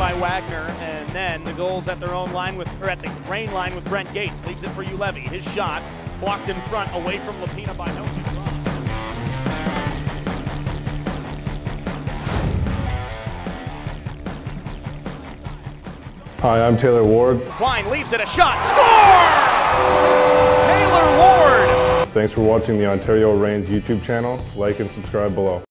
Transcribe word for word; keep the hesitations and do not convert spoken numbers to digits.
by Wagner, and then the goals at their own line with, or at the Rain line with Brent Gates. Leaves it for Ulevi. His shot blocked in front, away from Lapina by no. Hi, I'm Taylor Ward. Klein leaves it, a shot, score! Taylor Ward! Thanks for watching the Ontario Reigns YouTube channel. Like and subscribe below.